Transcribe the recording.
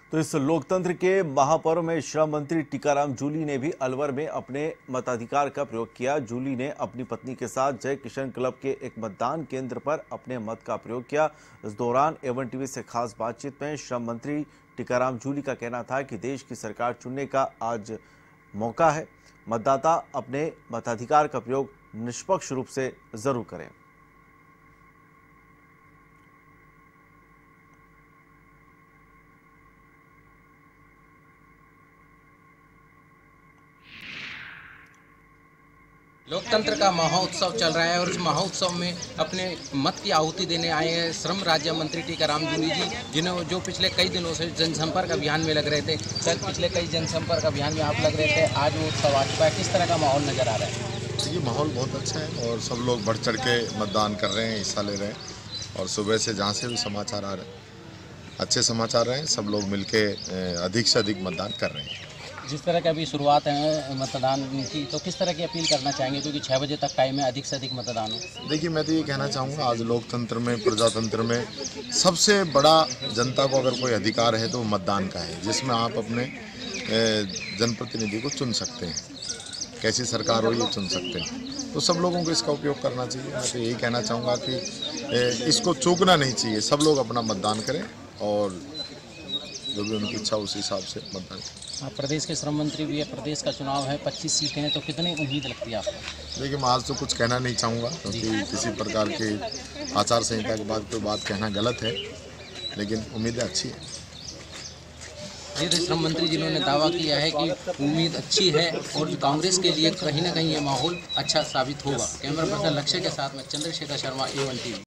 तो इस लोकतंत्र के महापर्व में श्रम मंत्री टीकाराम जूली ने भी अलवर में अपने मताधिकार का प्रयोग किया। जूली ने अपनी पत्नी के साथ जय किशन क्लब के एक मतदान केंद्र पर अपने मत का प्रयोग किया। इस दौरान एवन टीवी से खास बातचीत में श्रम मंत्री टीकाराम जूली का कहना था कि देश की सरकार चुनने का आज मौका है। मतदाता अपने मताधिकार का प्रयोग निष्पक्ष रूप से जरूर करें। लोकतंत्र का महोत्सव चल रहा है और इस महोत्सव में अपने मत की आहुति देने आए हैं श्रम राज्य मंत्री टीकाराम जूली जी, जिन्होंने जो पिछले कई दिनों से जनसंपर्क अभियान में लग रहे थे। सर, पिछले कई जनसंपर्क अभियान में आप लग रहे थे, आज वो उत्सव आ चुका है, किस तरह का माहौल नजर आ रहा है? ये माहौल बहुत अच्छा है और सब लोग बढ़ चढ़ के मतदान कर रहे हैं, हिस्सा ले रहे हैं और सुबह से जहाँ से भी समाचार आ रहे हैं अच्छे समाचार रहे हैं। सब लोग मिलके अधिक से अधिक मतदान कर रहे हैं। जिस तरह की अभी शुरुआत है मतदान की, तो किस तरह की अपील करना चाहेंगे, क्योंकि 6 बजे तक टाइम है, अधिक से अधिक मतदान हो? देखिए, मैं तो ये कहना चाहूँगा, आज लोकतंत्र में, प्रजातंत्र में सबसे बड़ा जनता को अगर कोई अधिकार है तो मतदान का है, जिसमें आप अपने जनप्रतिनिधि को चुन सकते हैं। कैसी सरकार हो ये चुन सकते हैं, तो सब लोगों को इसका उपयोग करना चाहिए। मैं तो यही कहना चाहूँगा कि इसको चूकना नहीं चाहिए। सब लोग अपना मतदान करें और जो भी उनकी इच्छा उस हिसाब से मतदान करें। आप प्रदेश के श्रम मंत्री भी है, प्रदेश का चुनाव है, 25 सीटें हैं, तो कितनी उम्मीद लगती है आपको? देखिए, मैं आज तो कुछ कहना नहीं चाहूँगा, क्योंकि किसी प्रकार की आचार संहिता के बाद कोई बात कहना गलत है, लेकिन उम्मीदें अच्छी है। ये श्रम मंत्री जिन्होंने दावा किया है कि उम्मीद अच्छी है और कांग्रेस के लिए कहीं ना कहीं ये माहौल अच्छा साबित होगा। कैमरा पर्सन लक्ष्य के साथ में चंद्रशेखर शर्मा, A1 TV।